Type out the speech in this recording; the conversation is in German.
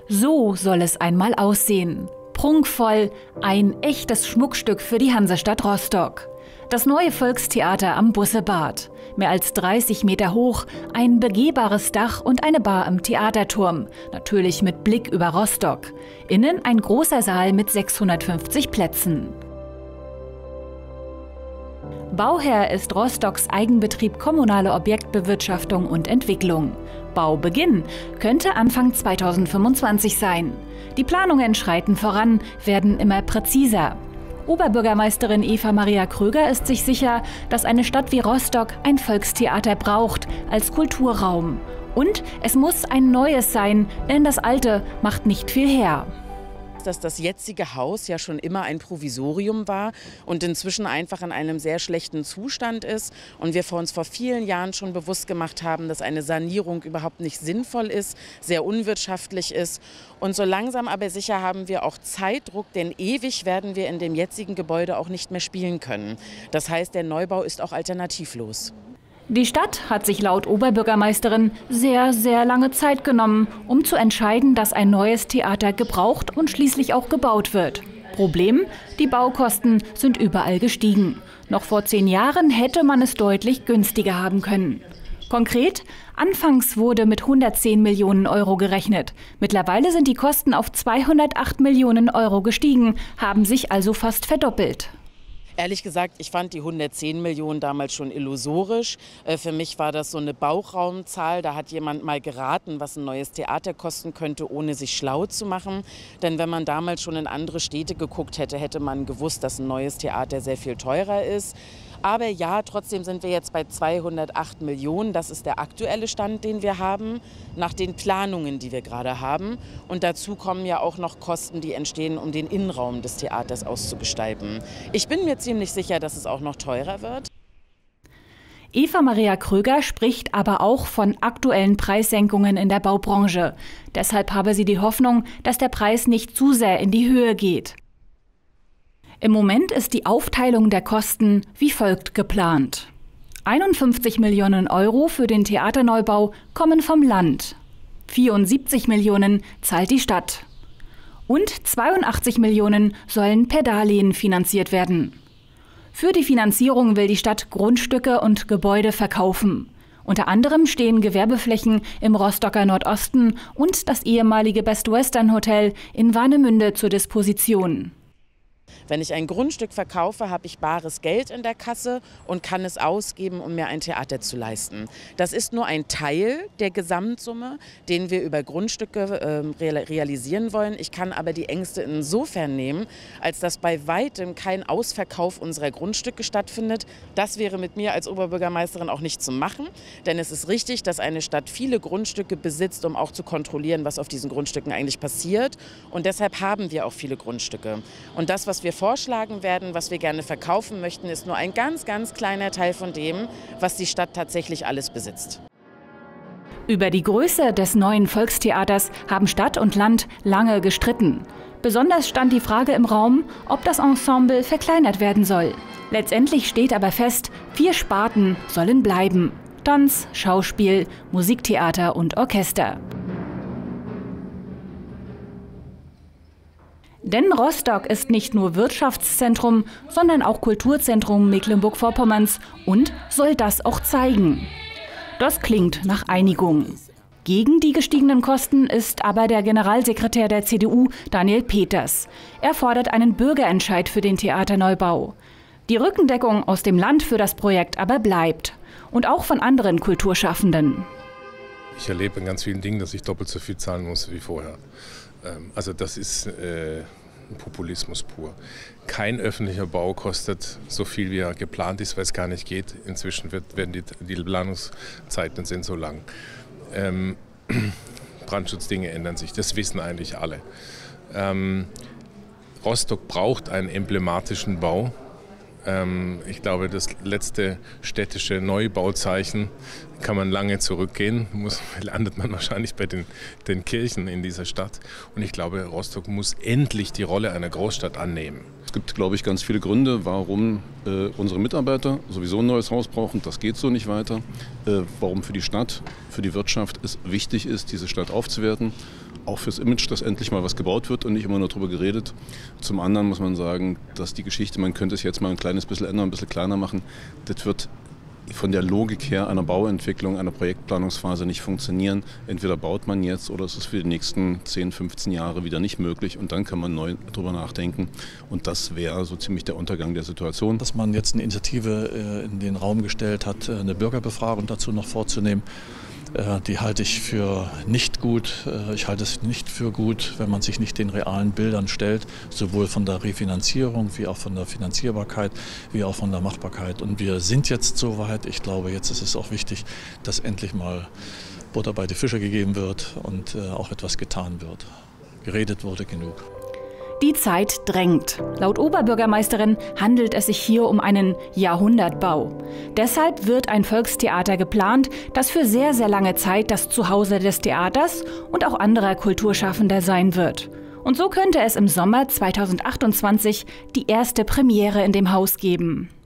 So soll es einmal aussehen. Prunkvoll, ein echtes Schmuckstück für die Hansestadt Rostock. Das neue Volkstheater am Bussebad. Mehr als 30 Meter hoch, ein begehbares Dach und eine Bar im Theaterturm. Natürlich mit Blick über Rostock. Innen ein großer Saal mit 650 Plätzen. Bauherr ist Rostocks Eigenbetrieb Kommunale Objektbewirtschaftung und Entwicklung. Baubeginn könnte Anfang 2025 sein. Die Planungen schreiten voran, werden immer präziser. Oberbürgermeisterin Eva Maria Kröger ist sich sicher, dass eine Stadt wie Rostock ein Volkstheater braucht als Kulturraum. Und es muss ein neues sein, denn das alte macht nicht viel her. Dass das jetzige Haus ja schon immer ein Provisorium war und inzwischen einfach in einem sehr schlechten Zustand ist und wir uns vor vielen Jahren schon bewusst gemacht haben, dass eine Sanierung überhaupt nicht sinnvoll ist, sehr unwirtschaftlich ist. Und so langsam aber sicher haben wir auch Zeitdruck, denn ewig werden wir in dem jetzigen Gebäude auch nicht mehr spielen können. Das heißt, der Neubau ist auch alternativlos. Die Stadt hat sich laut Oberbürgermeisterin sehr, sehr lange Zeit genommen, um zu entscheiden, dass ein neues Theater gebraucht und schließlich auch gebaut wird. Problem: Die Baukosten sind überall gestiegen. Noch vor 10 Jahren hätte man es deutlich günstiger haben können. Konkret: Anfangs wurde mit 110 Millionen Euro gerechnet. Mittlerweile sind die Kosten auf 208 Millionen Euro gestiegen, haben sich also fast verdoppelt. Ehrlich gesagt, ich fand die 110 Millionen damals schon illusorisch. Für mich war das so eine Bauchraumzahl. Da hat jemand mal geraten, was ein neues Theater kosten könnte, ohne sich schlau zu machen. Denn wenn man damals schon in andere Städte geguckt hätte, hätte man gewusst, dass ein neues Theater sehr viel teurer ist. Aber ja, trotzdem sind wir jetzt bei 208 Millionen. Das ist der aktuelle Stand, den wir haben, nach den Planungen, die wir gerade haben. Und dazu kommen ja auch noch Kosten, die entstehen, um den Innenraum des Theaters auszugestalten. Ich bin mir ziemlich sicher, dass es auch noch teurer wird. Eva Maria Kröger spricht aber auch von aktuellen Preissenkungen in der Baubranche. Deshalb habe sie die Hoffnung, dass der Preis nicht zu sehr in die Höhe geht. Im Moment ist die Aufteilung der Kosten wie folgt geplant. 51 Millionen Euro für den Theaterneubau kommen vom Land. 74 Millionen zahlt die Stadt. Und 82 Millionen sollen per Darlehen finanziert werden. Für die Finanzierung will die Stadt Grundstücke und Gebäude verkaufen. Unter anderem stehen Gewerbeflächen im Rostocker Nordosten und das ehemalige Best Western Hotel in Warnemünde zur Disposition. Wenn ich ein Grundstück verkaufe, habe ich bares Geld in der Kasse und kann es ausgeben, um mir ein Theater zu leisten. Das ist nur ein Teil der Gesamtsumme, den wir über Grundstücke realisieren wollen. Ich kann aber die Ängste insofern nehmen, als dass bei weitem kein Ausverkauf unserer Grundstücke stattfindet. Das wäre mit mir als Oberbürgermeisterin auch nicht zu machen, denn es ist richtig, dass eine Stadt viele Grundstücke besitzt, um auch zu kontrollieren, was auf diesen Grundstücken eigentlich passiert. Und deshalb haben wir auch viele Grundstücke. Und das, was wir vorschlagen werden, was wir gerne verkaufen möchten, ist nur ein ganz, ganz kleiner Teil von dem, was die Stadt tatsächlich alles besitzt. Über die Größe des neuen Volkstheaters haben Stadt und Land lange gestritten. Besonders stand die Frage im Raum, ob das Ensemble verkleinert werden soll. Letztendlich steht aber fest, 4 Sparten sollen bleiben: Tanz, Schauspiel, Musiktheater und Orchester. Denn Rostock ist nicht nur Wirtschaftszentrum, sondern auch Kulturzentrum Mecklenburg-Vorpommerns und soll das auch zeigen. Das klingt nach Einigung. Gegen die gestiegenen Kosten ist aber der Generalsekretär der CDU, Daniel Peters. Er fordert einen Bürgerentscheid für den Theaterneubau. Die Rückendeckung aus dem Land für das Projekt aber bleibt. Und auch von anderen Kulturschaffenden. Ich erlebe in ganz vielen Dingen, dass ich doppelt so viel zahlen muss wie vorher. Also das ist Populismus pur. Kein öffentlicher Bau kostet so viel, wie er geplant ist, weil es gar nicht geht. Inzwischen werden die Planungszeiten sind so lang. Brandschutzdinge ändern sich, das wissen eigentlich alle. Rostock braucht einen emblematischen Bau. Ich glaube, das letzte städtische Neubauzeichen kann man lange zurückgehen. Landet man wahrscheinlich bei den Kirchen in dieser Stadt. Und ich glaube, Rostock muss endlich die Rolle einer Großstadt annehmen. Es gibt, glaube ich, ganz viele Gründe, warum unsere Mitarbeiter sowieso ein neues Haus brauchen. Das geht so nicht weiter. Warum für die Stadt, für die Wirtschaft es wichtig ist, diese Stadt aufzuwerten. Auch fürs Image, dass endlich mal was gebaut wird und nicht immer nur darüber geredet. Zum anderen muss man sagen, dass die Geschichte, man könnte es jetzt mal ein kleines bisschen ändern, ein bisschen kleiner machen, das wird von der Logik her einer Bauentwicklung, einer Projektplanungsphase nicht funktionieren. Entweder baut man jetzt oder es ist für die nächsten 10, 15 Jahre wieder nicht möglich und dann kann man neu drüber nachdenken. Und das wäre so ziemlich der Untergang der Situation. Dass man jetzt eine Initiative in den Raum gestellt hat, eine Bürgerbefragung dazu noch vorzunehmen, die halte ich für nicht gut. Ich halte es nicht für gut, wenn man sich nicht den realen Bildern stellt, sowohl von der Refinanzierung wie auch von der Finanzierbarkeit, wie auch von der Machbarkeit. Und wir sind jetzt soweit. Ich glaube, jetzt ist es auch wichtig, dass endlich mal Butter bei die Fische gegeben wird und auch etwas getan wird. Geredet wurde genug. Die Zeit drängt. Laut Oberbürgermeisterin handelt es sich hier um einen Jahrhundertbau. Deshalb wird ein Volkstheater geplant, das für sehr, sehr lange Zeit das Zuhause des Theaters und auch anderer Kulturschaffender sein wird. Und so könnte es im Sommer 2028 die erste Premiere in dem Haus geben.